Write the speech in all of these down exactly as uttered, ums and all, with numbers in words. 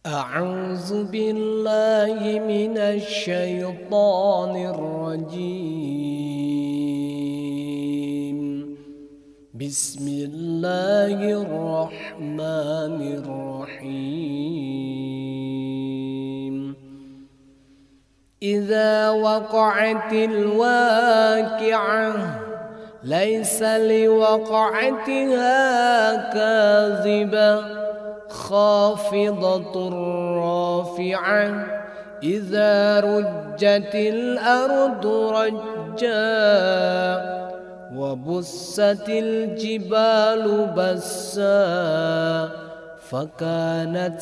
أعوذ بالله من الشيطان الرجيم. بسم الله الرحمن الرحيم. إذا وقعت الواقعة ليس لوقعتها كاذبة خافضة رافعة إذا رجت الأرض رجا وبست الجبال بسا فكانت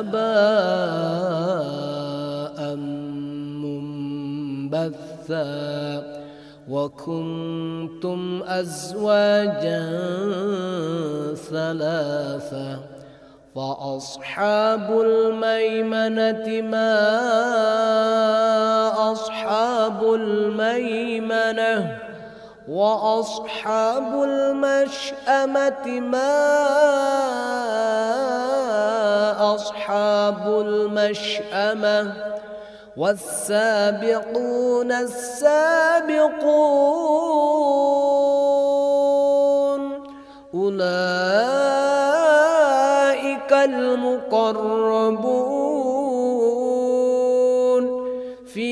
هباء منبثا وكنتم أزواجا ثلاثة فأصحاب الميمنة ما أصحاب الميمنة وأصحاب المشأمة ما أصحاب المشأمة والسابقون السابقون أولئك المقربون في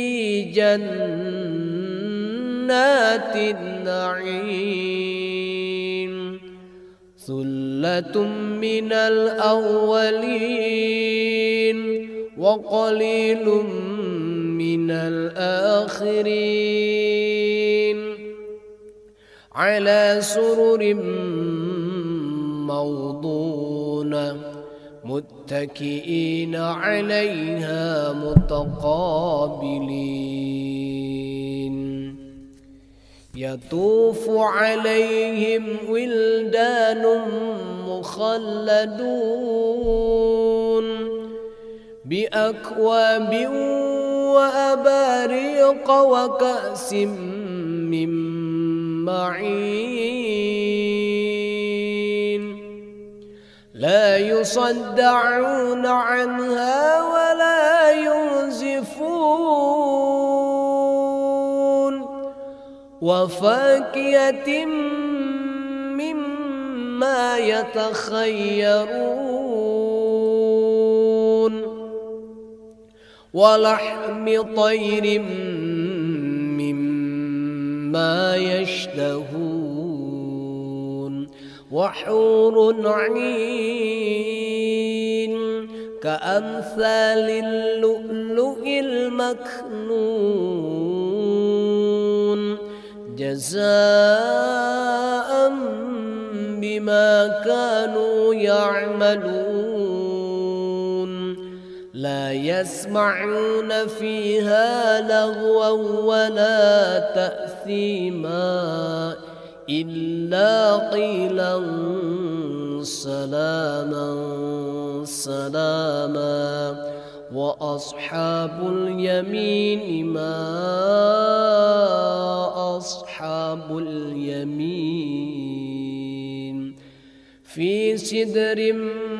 جنات النعيم ثلة من الأولين وقليل من الآخرين على سرر موضونة متكئين عليها متقابلين يطوف عليهم ولدان مخلدون بأكواب وأباريق وكأس من معين لا يصدعون عنها ولا ينزفون وفاكهة مما يتخيرون ولحم طير مما يشتهون وحور عين كأمثال اللؤلؤ المكنون جزاء بما كانوا يعملون لا يسمعون فيها لغوا ولا تأثيما إلا قيلا سلاما سلاما وأصحاب اليمين ما أصحاب اليمين في سدر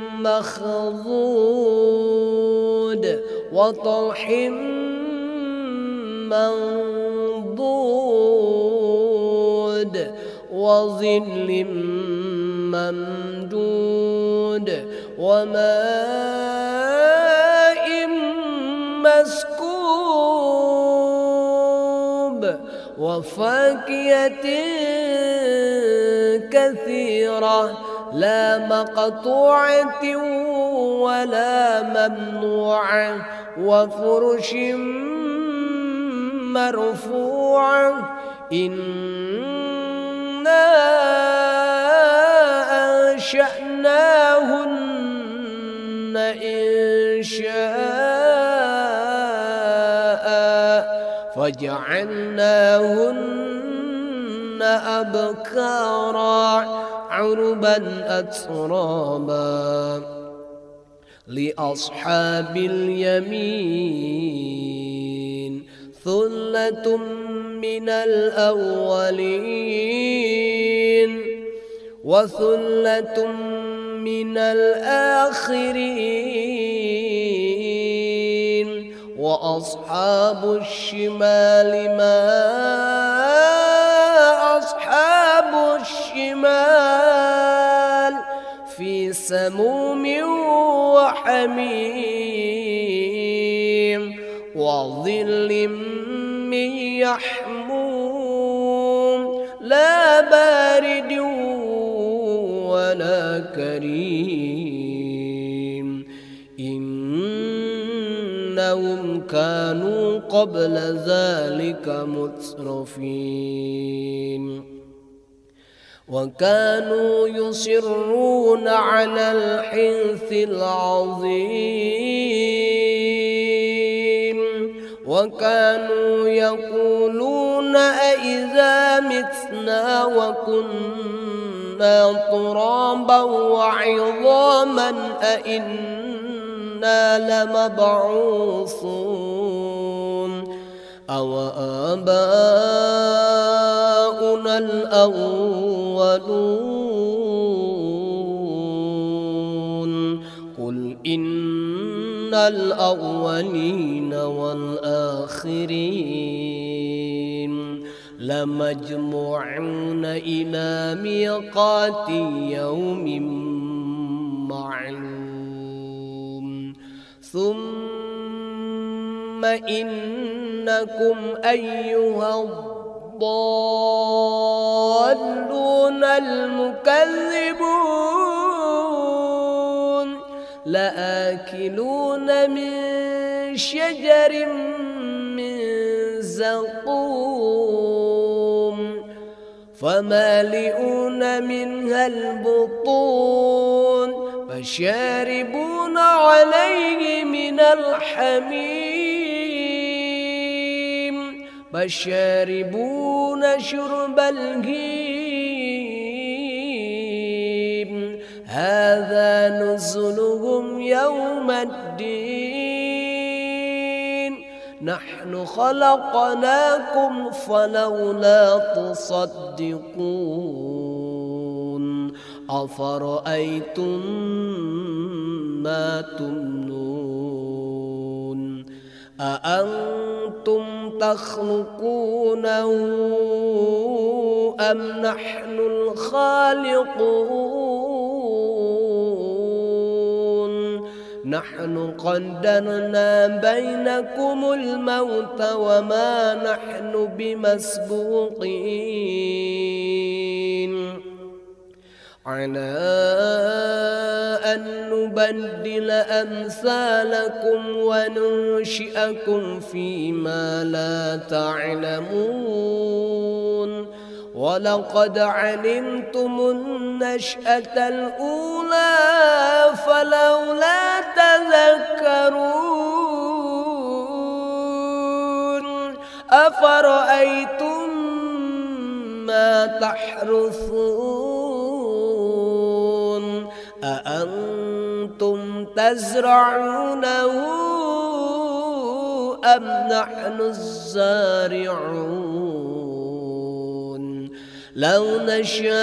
مخضود وطلح منضود وظل ممدود وماء مسكوب وفاكهة كثيرة لا مقطوعة ولا ممنوعة وفرش مرفوعة إنا أنشأناهن إنشاء فجعلناهن أبكارا عربا أترابا لأصحاب اليمين ثلة من الأولين وثلة من الآخرين وأصحاب الشمال ما أصحاب الشمال في سموم وحميم وظل من يحموم لا بارد ولا كريم إنهم كانوا قبل ذلك مترفين وكانوا يصرون على الحنث العظيم وكانوا يقولون أإذا متنا وكنا ترابا وعظاما أإنا لمبعوثون أو آباؤنا الأولون قل إن الأولين والآخرين لمجموعون إلى ميقات يوم معلوم ثم إنكم أيها الضالون المكذبون لآكلون من شجر من زقوم فمالئون منها البطون فشاربون عليه من الحميم فشاربون شرب الهيم هذا نزلهم يوم الدين نحن خلقناكم فلولا تصدقون أفرأيتم ما تمنون أأنتم تخلقونه أم نحن الخالقون نحن قدرنا بينكم الموت وما نحن بمسبوقين على أن نبدل أمثالكم وننشئكم فيما لا تعلمون ولقد علمتم النشأة الأولى فلولا تذكرون أفرأيتم ما تحرثون أأنتم تزرعونه أم نحن الزارعون لو نشاء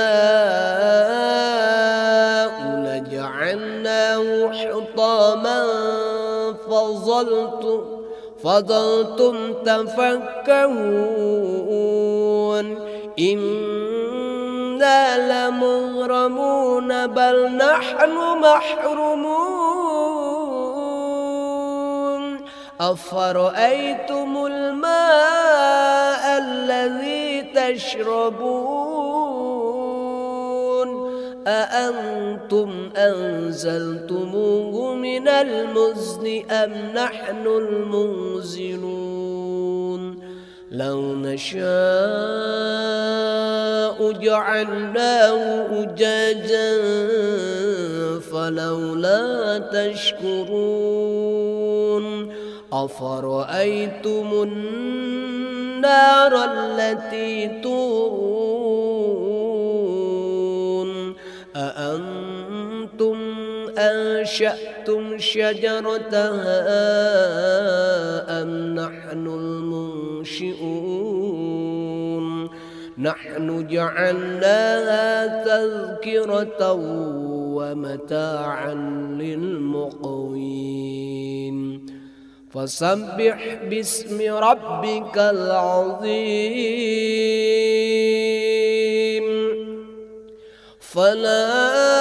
لجعلناه حطاما فظلتم فظلتم تفكهون إنا لمغرمون بل نحن محرومون أفرأيتم الماء الذي تشربون أأنتم أنزلتموه من المزن أم نحن المنزلون لو نشاء جعلناه أجاجا فلولا تشكرون أفرأيتم النار التي تورون أأنتم أنشأتم شجرتها أم نحن المنشئون نحن جعلناها تذكرة ومتاعا للمقوين فسبح باسم ربك العظيم فلا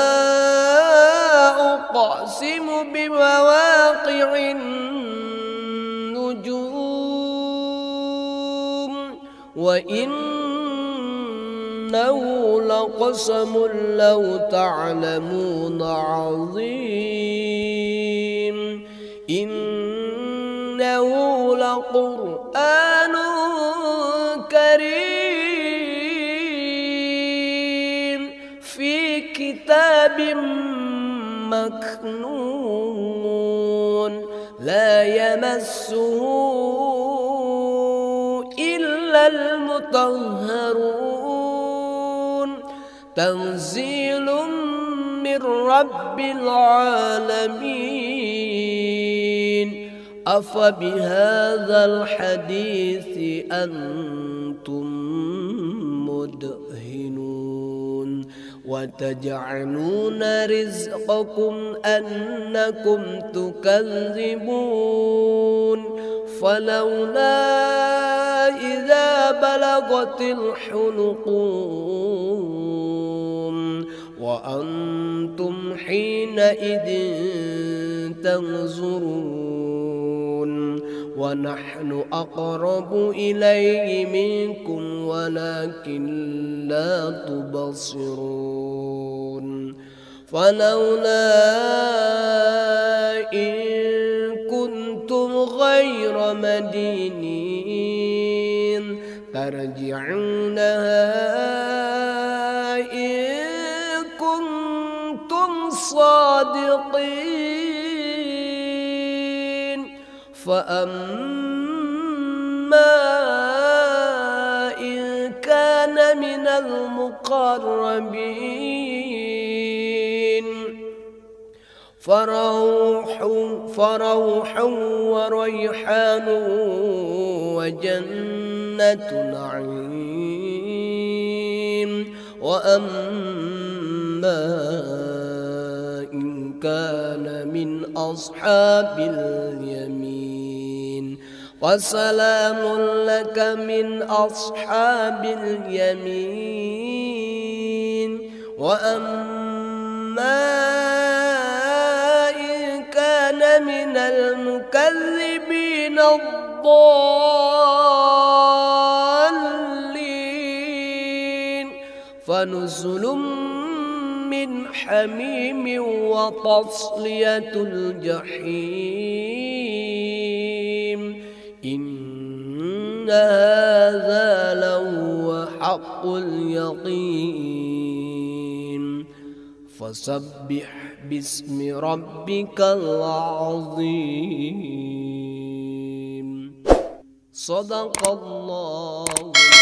أقسم بمواقع النجوم وإنه لقسم لو تعلمون عظيم إنه لقرآن كريم في كتاب مكنون لا يمسه إلا المطهرون تنزيل من رب العالمين أفبهذا الحديث أنتم مدهنون وتجعلون رزقكم أنكم تكذبون فلولا إذا بلغت الحلقوم وأنتم حينئذ تنظرون ونحن أقرب إليه منكم ولكن لا تبصرون فلولا إن كنتم غير مدينين ترجعونها إن كنتم صادقين فأما إن كان من المقربين فروح فروح وريحان وجنة نعيم وأما إن كان من أصحاب اليمين وسلام لك من أصحاب اليمين وأما إن كان من المكذبين الضالين فنزل من حميم وتصلية الجحيم إن هذا لهو حق اليقين فسبح باسم ربك العظيم صدق الله.